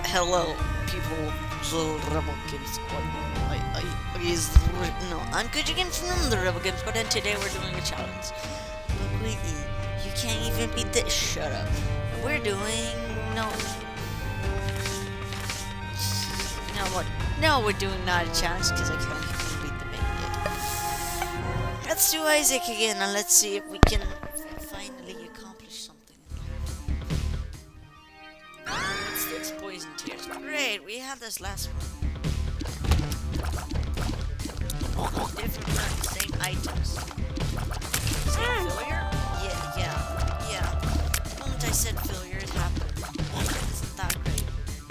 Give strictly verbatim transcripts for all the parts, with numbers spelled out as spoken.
Hello, people of the Rebel Game Squad. I, I, I is, no, I'm good again from the Rebel Game Squad, and today we're doing a challenge. Look, wait, you can't even beat this. Shut up. We're doing, no. No, what? No, we're doing not a challenge because I can't even beat the main game. Let's do Isaac again, and let's see if we can finally accomplish something. What's this? Poison tears. Great, we had this last one. Different run, same items. Same failure? Yeah, yeah, yeah. The moment I said failure, it happened. Isn't that great?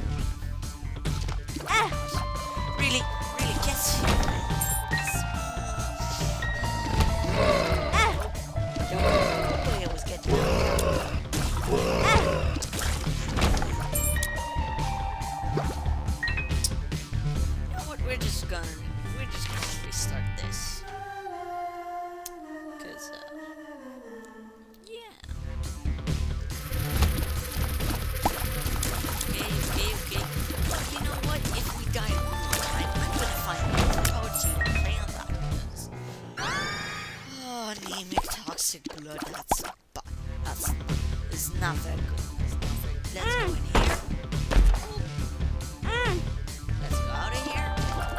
Ah! Really, really, get Ah! Oh, I was getting ah! You know what? We're just gonna, we're just gonna restart this. Cause, uh, yeah. Okay, okay, okay. But you know what? If we die one more time, I'm gonna find the code seed and pray on that. Because, oh, anemic toxic blood. That's, but that's, it's not very good. It's not very good. Let's go in here. Let's go out of here.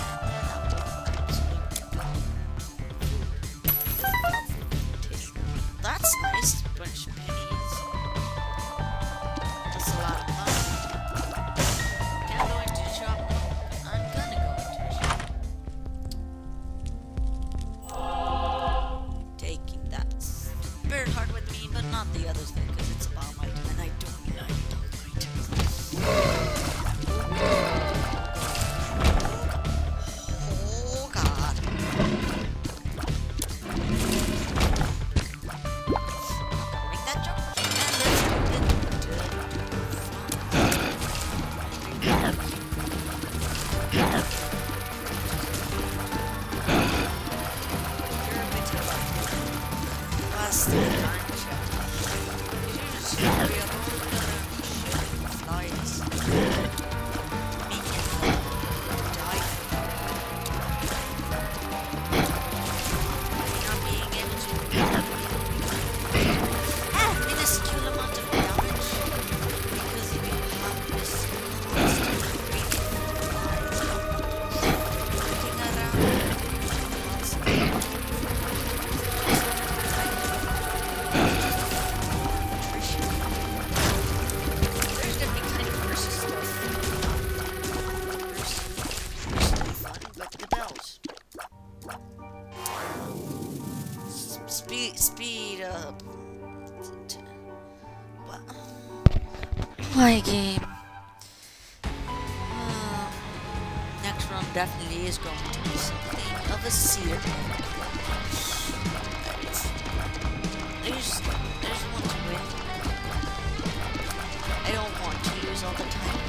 That's nice. Bunch of pennies. That's a lot of money. Can I go into the shop? I'm gonna go into the shop. Taking that spirit heart with me, but not the other thing, because it's a bomb item, and I don't like bomb items. Oh god. Make that jump. And let's go Last time check. Did you just hurry up and flies? Make it die. Not being able to ah, minuscule amount of damage because you have this constant flies. Looking around constantly. There's gonna be kind of versus stuff. Personally fun, but the bells. Speed, speed up. What? My game. Um, next round definitely is going to be something of a seer. I just, I just want to win. I don't want to lose all the time.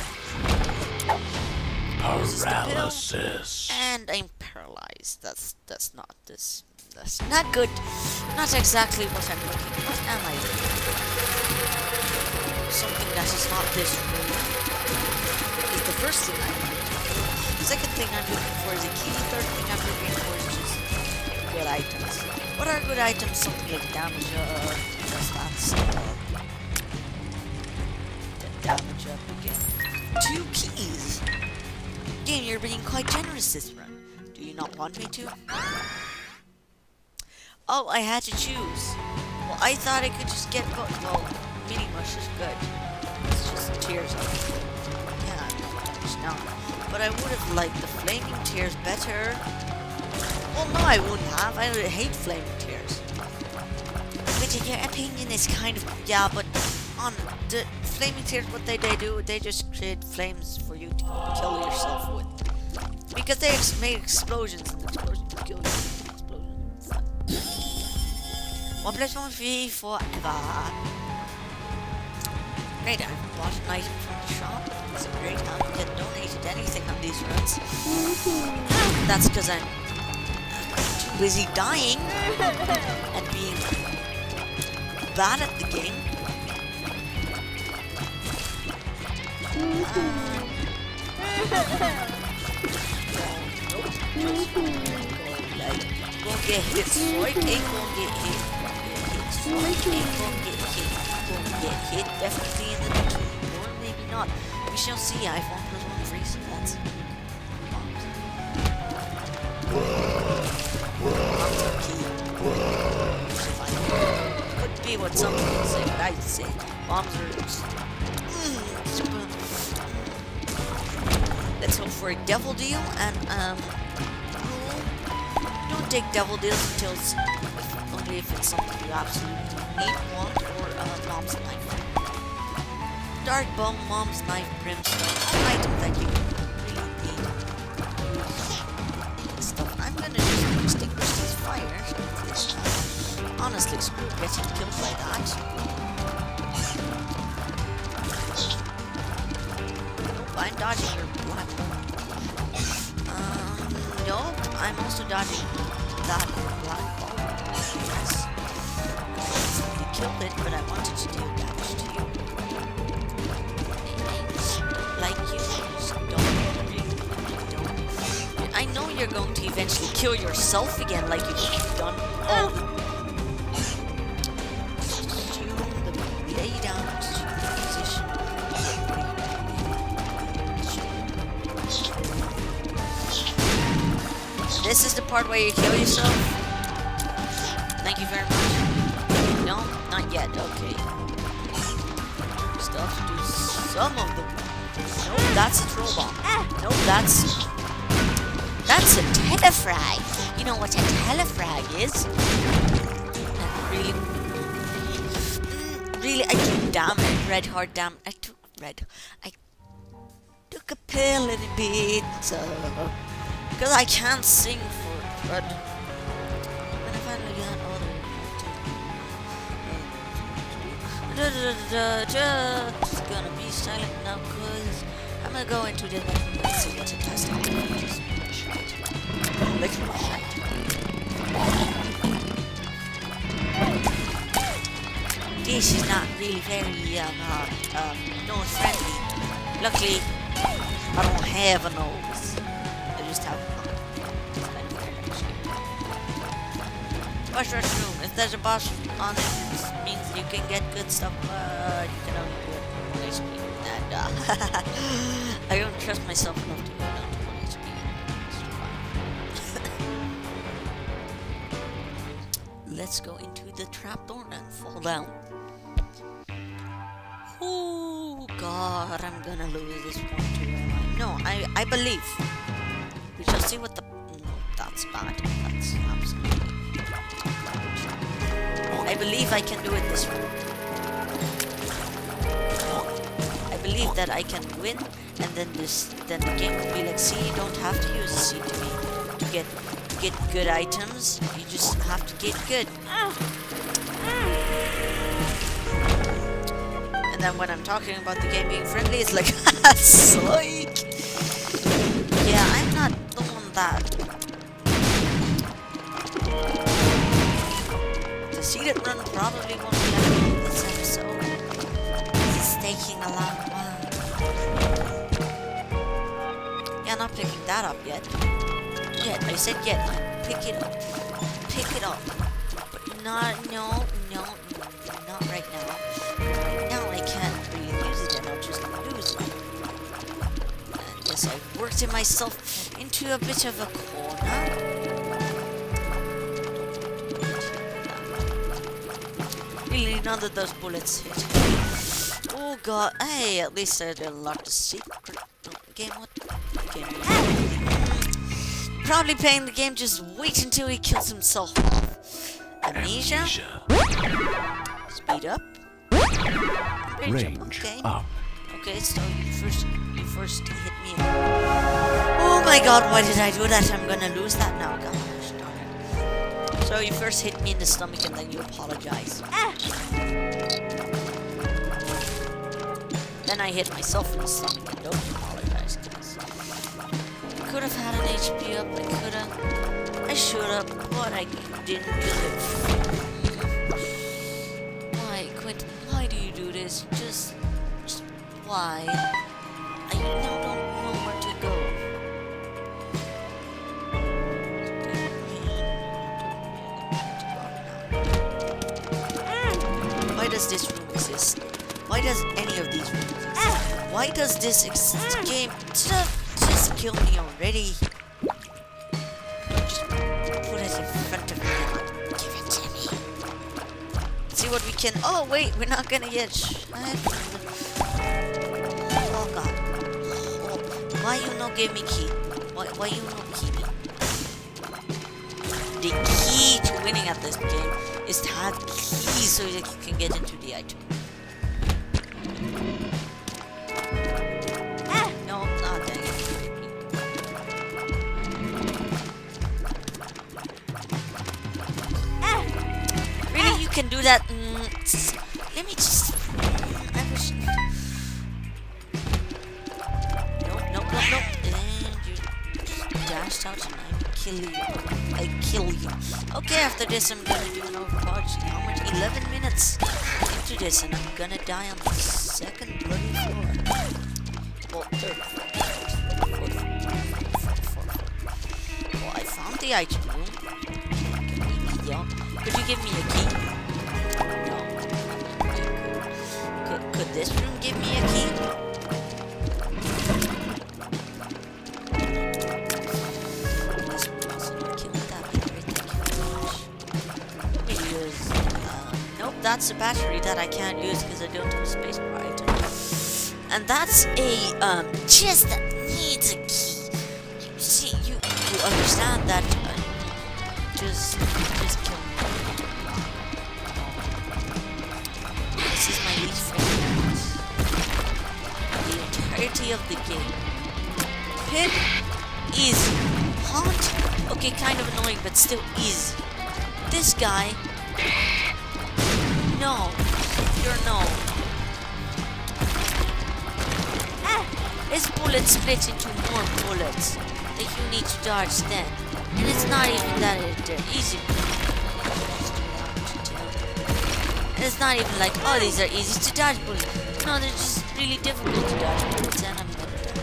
Paralysis. And I'm paralyzed. That's that's not this. That's not good. Not exactly what I'm looking. What am I looking? Something that is not this room. Is the first thing I'm looking for. The second thing I'm looking for is a key. Third thing I'm looking for is just good items. What are good items? Something like damage up. Just that's uh, damage up again. Two keys. Game, you're being quite generous this run. Do you not want me to? Oh, I had to choose. Well, I thought I could just get both. Well, mini mush is good. It's just tears up. Yeah, no, it's not. But I would have liked the flaming tears better. Well, no, I wouldn't have. I hate flaming tears. But in your opinion, it's kind of yeah. But on the flaming tears, what they they do, they just create flames for you to kill yourself with. Because they ex make explosions, and explosions kill you. Explosions. One plus one free forever. Great, I've bought an item from the shop. It's a great how you get donated anything on these runs. That's because I'm too busy dying and being bad at the game. Uh, Nope. Just go like, gonna get hit. Strike ain't gonna get hit. Strike ain't gonna get hit. Gonna get hit definitely in the next one. Or maybe not. We shall see. I have one plus one free, so that's could be what some people say, but I say bombs are just, mm, let's hope for a devil deal, and um rule, don't take devil deals until it's, only if it's something you absolutely need, want, or uh, mom's knife. Dark bomb, mom's knife, brimstone, an item that you really need. Stuff. I'm gonna just extinguish these fires. Honestly, screw getting killed by that. Nope, I'm dodging your black hole. Um, nope, I'm also dodging that black ball. Yes. I instantly killed it, but I wanted to deal damage to you. Like you, just don't, really, don't. I know you're going to eventually kill yourself again, like you've done all the This is the part where you kill yourself. Thank you very much. No, not yet. Okay. Still have to do some of them. Nope, that's a troll bomb. Nope, that's that's a telefrag. You know what a telefrag is? And really, really, I took damage. Red hard damage. I took red. I took a pill in a bit. Uh, Because I can't sing for it, but when I finally got all the just gonna be silent now, cause I'm gonna go into the next. Let's see what's a test out. Just shite. Literally shite. This is not really very um, uh, um nose friendly. Luckily, I don't have a nose. Have Boss rush room. If there's a boss on it, it means you can get good stuff, but you can only do it one H P. And uh, I don't trust myself enough to go down to one H P. Let's go into the trapdoor and fall down. Oh God, I'm gonna lose this point too. No, I I believe. We shall see what the... No, that's bad. That's absolutely... I believe I can do it this way. I believe that I can win, and then this, then the game will be like, see, you don't have to use a C to me to get to get good items. You just have to get good. And then when I'm talking about the game being friendly, it's like, psych! Yeah, I'm not the one that... The seated run probably won't be happening in this episode. It's taking a long while. Yeah, not picking that up yet. Yet, I said yet. Pick it up. Pick it up. But not, no, no, not right now. Right now I can't really use it and I'll just lose it. I've worked myself into a bit of a corner. Really, none of those bullets hit. Oh God! Hey, at least I did unlock the secret game. What game? Probably playing the game. Just wait until he kills himself off. Amnesia. Amnesia. Speed up. Range, Range up. Okay. up. Okay, so you first. First hit me. Oh my God, why did I do that? I'm gonna lose that now, gosh darn it. So you first hit me in the stomach and then you apologize. Ah. Then I hit myself in the stomach and don't apologize, guys. I could have had an H P up, I could have, I should have, but I didn't do it. Why, Quentin, why do you do this? Just, just why? I now don't know where to does this room exist? Why does any of these rooms exist? Why does this exist? Game, just, just kill me already. Just put it in front of me and give it to me. See what we can. Oh wait, we're not gonna get. Sh oh god. Oh, why you no give me key? Why why you no key me? The key to winning at this game is to have keys so that you can get into the item. Ah, no, not dang it. Ah, really, you can do that? Mm, let me just. I wish. Nope, nope, nope, nope. And you just dashed out and I kill you. I kill you. Okay, after this I'm gonna do an overwatch. How much? eleven minutes into this and I'm gonna die on the second bloody floor. Well, third floor. Fourth, fourth, fourth. Well, I found the item room. Yeah. Could you give me a key? No. Okay, could, could this room give me a key? That's a battery that I can't use because I don't have a space bar item. And that's a um, chest that needs a key. You see, you, you understand that. Uh, just, just kill me. This is my least favorite. The entirety of the game. Pip is haunt. Okay, kind of annoying, but still is. This guy. No, you're no. Ah, his bullets split into more bullets that you need to dodge then. And it's not even that easy. And it's not even like, oh, these are easy to dodge bullets. No, they're just really difficult to dodge bullets and I'm gonna die.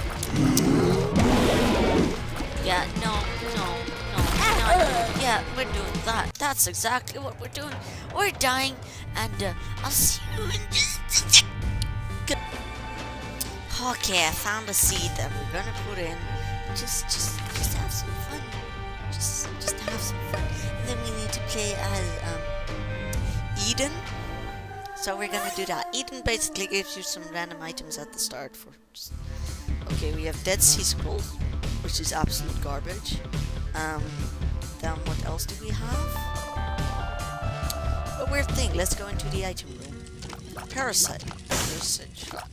Yeah, no, no. Yeah, we're doing that. That's exactly what we're doing. We're dying, and uh, I'll see you in just a second. Okay, I found a seed that we're gonna put in. Just, just, just have some fun. Just, just have some fun. And then we need to play as um, Eden. So we're gonna do that. Eden basically gives you some random items at the start for. Just, okay, we have Dead Sea Scrolls, which is absolute garbage. Um. Then what else do we have? A weird thing. Let's go into the item room. Parasite. Parasite shot.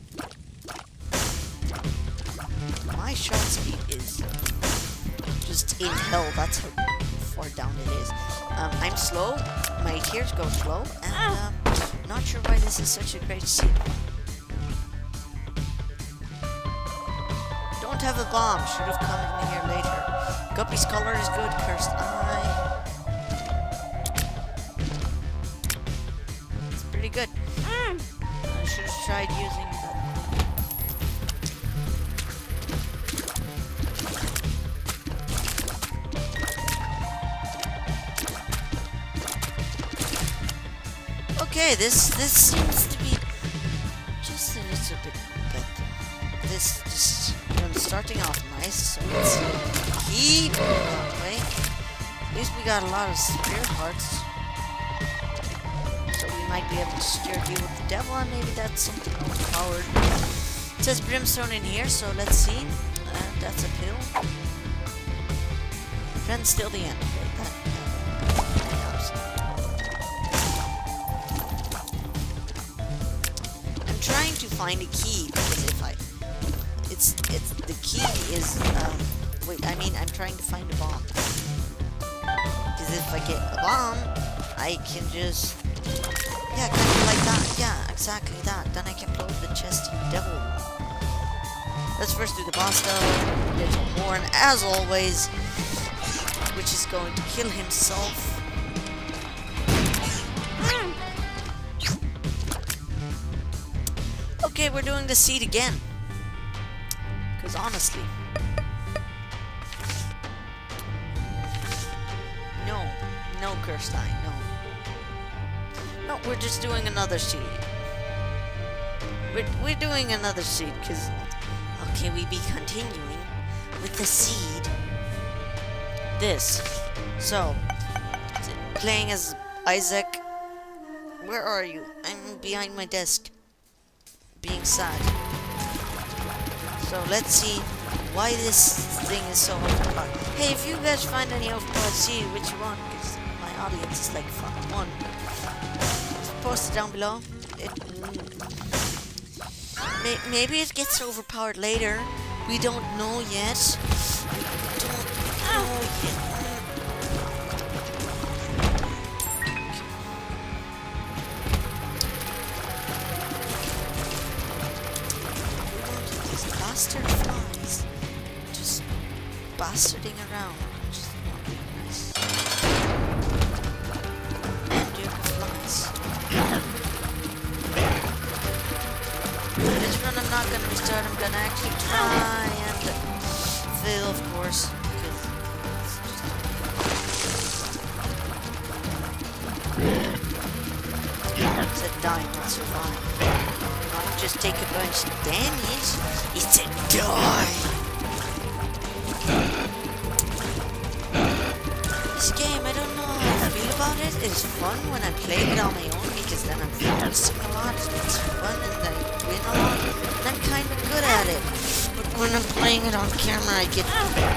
My shot speed is just in hell. That's how far down it is. Um, I'm slow. My tears go slow, and um, not sure why this is such a great seed. Don't have a bomb. Should have come in here later. Guppy's color is good. Cursed Eye. It's pretty good. Mm. I should have tried using that. Okay, this this seems to be just a little bit better. This just I'm starting off nice, so let's keep that way. At least we got a lot of spirit hearts. So we might be able to steer deal with the devil, and maybe that's something overpowered. It says brimstone in here, so let's see. And that's a pill. Then still the end. Okay, that, I'm trying to find a key, because if I... It's, it's, the key is, um, wait, I mean, I'm trying to find a bomb. Because if I get a bomb, I can just, yeah, kind of like that, yeah, exactly that. Then I can blow the chest in the devil room. Let's first do the boss though. Little horn, as always, which is going to kill himself. Okay, we're doing the seed again. Because honestly, no, no cursed eye, no. No, we're just doing another seed. We're, we're doing another seed, because... Okay, we be continuing with the seed. This. So, playing as Isaac. Where are you? I'm behind my desk. Being sad. So, let's see why this thing is so overpowered. Hey, if you guys find any overpowered seed, which one? Because my audience is like one. Post it down below. It, may, maybe it gets overpowered later. We don't know yet. We don't know yet. These bastard flies just bastarding around. Just not really nice. And you have flies. This run I'm not gonna restart, I'm gonna actually try and fail, of course, because it's a die, not survive. Not just take a bunch of damage, it's a die! This game, I don't know how I feel about it. It's fun when I play it on my own, because then I'm focusing a lot, it's fun, and I win a lot, and I'm kind of good at it. But when I'm playing it on camera, I get...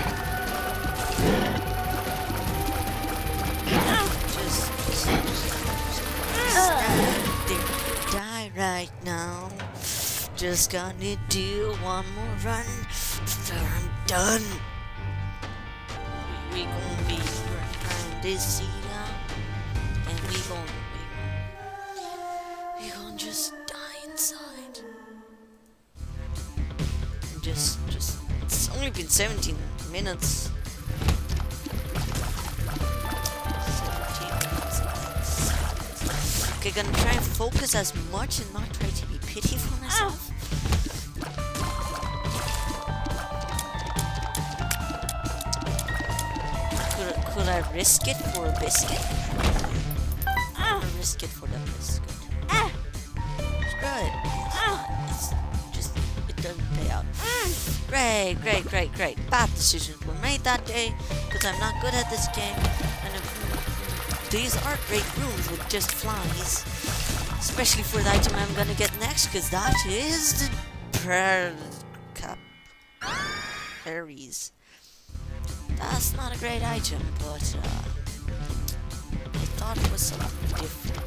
Just... just, just stand there, die right now. Just gonna do one more run, before I'm done. We, we gonna be around this seat now, and we gonna... We gonna just die inside. Just, just, it's only been seventeen minutes. seventeen minutes. Okay, gonna try and focus as much and not try to be pity for myself. Could, could I risk it for a biscuit? Or risk it for the biscuit? Screw it. It's just, it doesn't pay out. Great, great, great, great. Bad decisions were made that day, because I'm not good at this game. And if, these are great rooms with just flies. Especially for the item I'm gonna get next, because that is the prayer cap berries. That's not a great item, but uh, I thought it was something different.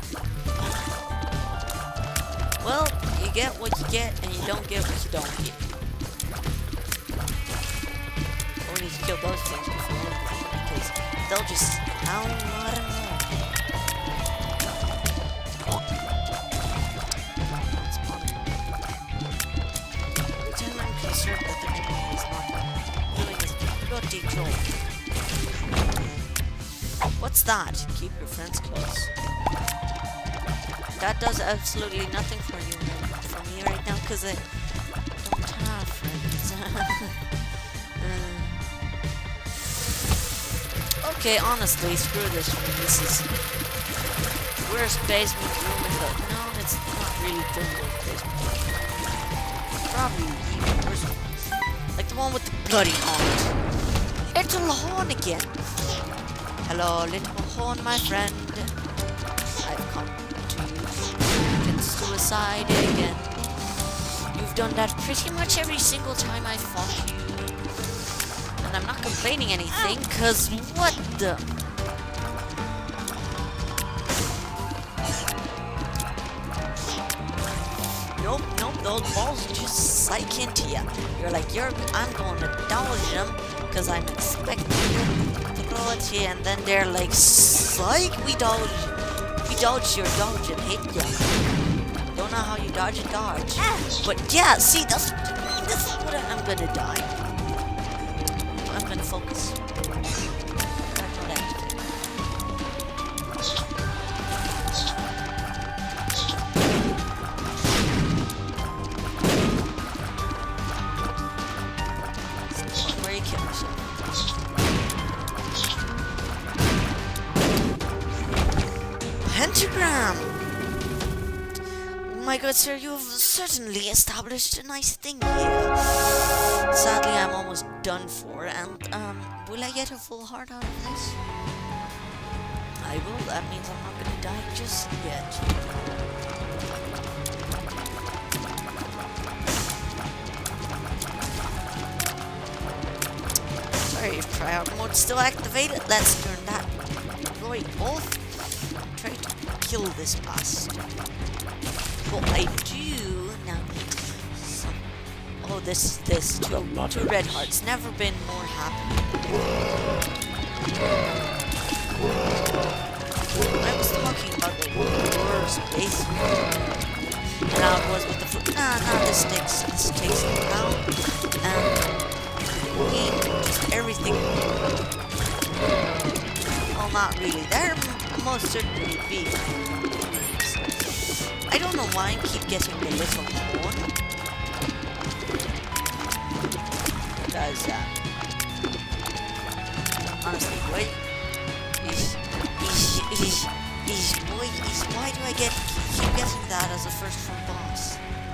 Well, you get what you get, and you don't get what you don't get. Or we need to kill those things before anything, because they'll just hound out and run. Every time I'm concerned that the enemy is not doing his bloody job. What's that? Keep your friends close. That does absolutely nothing for you, for me right now, because I don't have friends. uh. Okay, honestly, screw this room. This is worst basement room in the... No, it's not really the worst basement room. Probably even worse ones. Like the one with the bloody horn. Little horn again. Hello, little horn, my friend. I've come suicide again. You've done that pretty much every single time I fought you. And I'm not complaining anything, cause what the... Nope, nope, those balls just psych into you. You're like, you're, I'm going to dodge them, cause I'm expecting you to throw it here, and then they're like, psych, we dodge, we dodge your dodge and hit you. Don't know how you dodge and dodge. But yeah, see, that's, this is what I'm gonna die. I'm gonna focus. Where you kill yourself. Hint? pentagram! My good sir, you have certainly established a nice thing here. Sadly, I'm almost done for, and, um, will I get a full heart out of this? I will. That means I'm not gonna die just yet. Sorry, if tryout mode still activated. Let's turn that right off and try to kill this bastard. What I do now need some. Oh, this, this, two, two red hearts. Never been more happy. I was talking about the worst basement. And how it was with the foot. Nah, nah, this takes, this takes it down. And just everything. Well, not really. There most certainly be. I don't know why I keep getting the little horn. Because, uh, honestly, boy, is, is, is, is, boy, is, why do I get, keep getting that as a first from boss?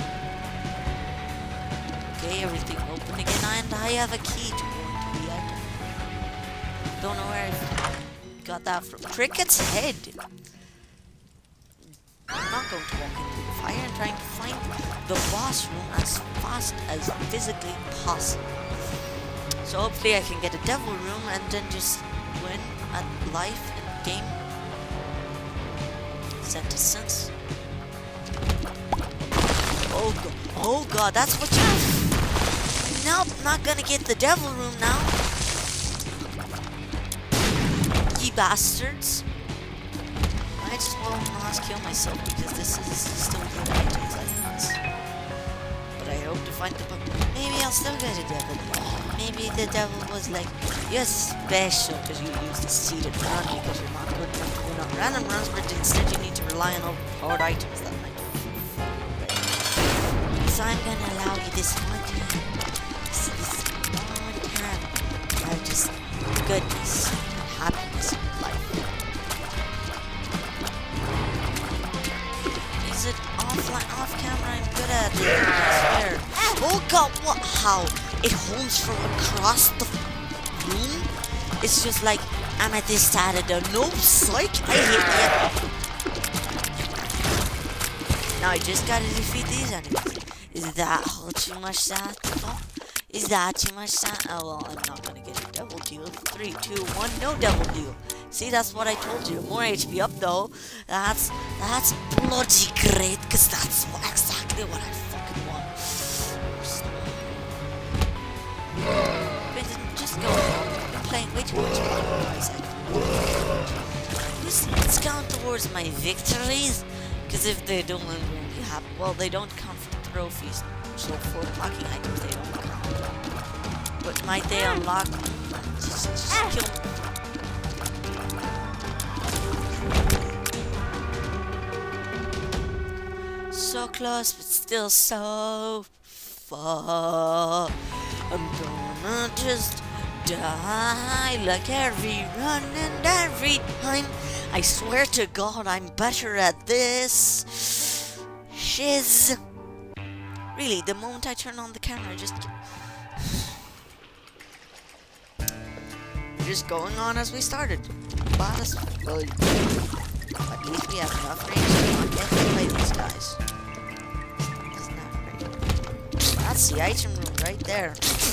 Okay, everything open again, and I have a key to go into the item. Don't know where I got that from. Cricket's head! I'm not going to walk into the fire. I'm trying to find the boss room as fast as physically possible. So hopefully I can get a devil room and then just win at life and game. Sense. Oh god, oh god, that's what you... Nope, not gonna get the devil room now. Ye bastards. I just will not kill myself because this is still good items I have. But I hope to find the book. Maybe I'll still get a devil. Maybe the devil was like, you're special because you use the seated run because you're not good enough. You're not random runs, but instead you need to rely on overpowered items that might. So I'm gonna allow you this one time. This, this one time. I just goodness, happiness in life. Is it offline, off camera? I'm good at it. I swear. Oh god, what? How? It homes from across the room? It's just like, I'm at this side of the no psych. I hate it. Now I just gotta defeat these enemies. Is that all too much that? Is that too much that? Oh well, I'm not gonna get a devil deal. Three, two, one, no devil deal. See, that's what I told you. More H P up though. That's that's bloody great, cause that's what, exactly what I fucking want. But just go on. I've been playing way too much Otherwise, I Just let's count towards my victories. Cause if they don't really happen, well, they don't count for trophies. So for unlocking items, they don't count. But might they unlock? Just, just kill me. So close, but still so far. I'm gonna just die like every run and every time. I swear to God, I'm better at this. Shiz. Really, the moment I turn on the camera, I just... We're just going on as we started. But as well, at least we have enough range to not get to play these guys. Isn't that great? That's the item room right there.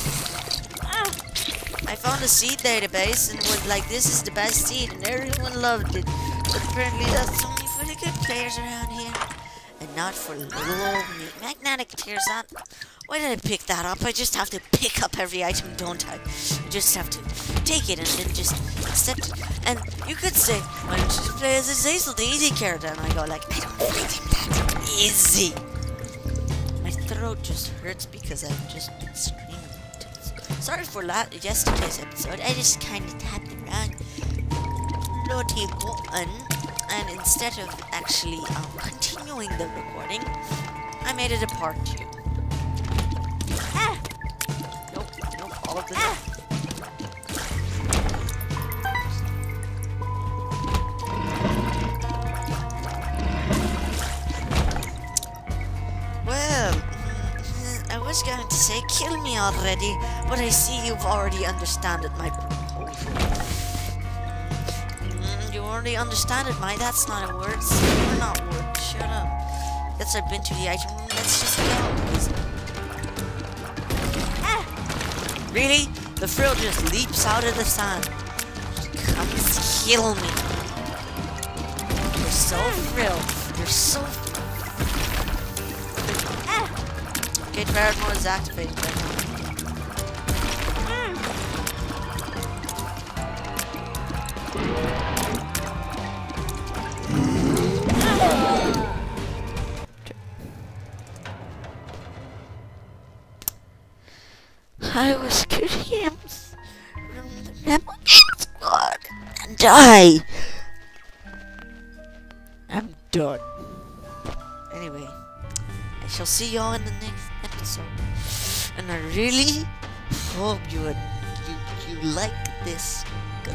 I found a seed database and was like, this is the best seed, and everyone loved it. But apparently that's only for the good players around here. And not for little old me. Magnetic tears that. Why did I pick that up? I just have to pick up every item, don't I? I just have to take it and then just accept it. And you could say, why don't you just play as a Zazel, the easy character? And I go like, I don't think that easy. My throat just hurts because I've just been screaming. Sorry for la yesterday's episode. I just kind of tapped the wrong bloody button. And instead of actually um, continuing the recording, I made it a part two. Ah! Nope, nope, all of this. Ah! I was going to say kill me already, but I see you've already understood my proposal. Mm, you already understand it, my. That's not a word. You're not word. Shut up. Guess I've been to the item room. Let's just go. Ah! Really? The frill just leaps out of the sand. Come kill me. You're so frill. You're so. Ah! Okay, Barrett mode is activated right now. I was curious from the Rebel Game Squad and I am done. Anyway, I shall see y'all in the next episode, and I really hope you would, you you like this.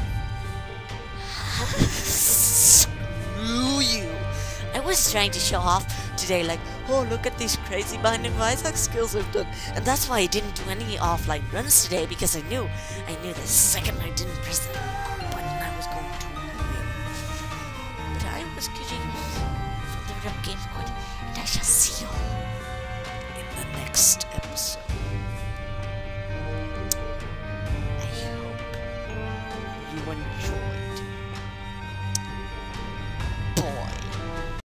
Screw you! I was trying to show off today, like, oh, look at these crazy Binding of Isaac skills I've done. And that's why I didn't do any offline runs today, because I knew, I knew the second I didn't press the button, I was going to win. But I was kidding from the Rebel Game Squad, and I shall see you in the next episode. I hope you enjoy.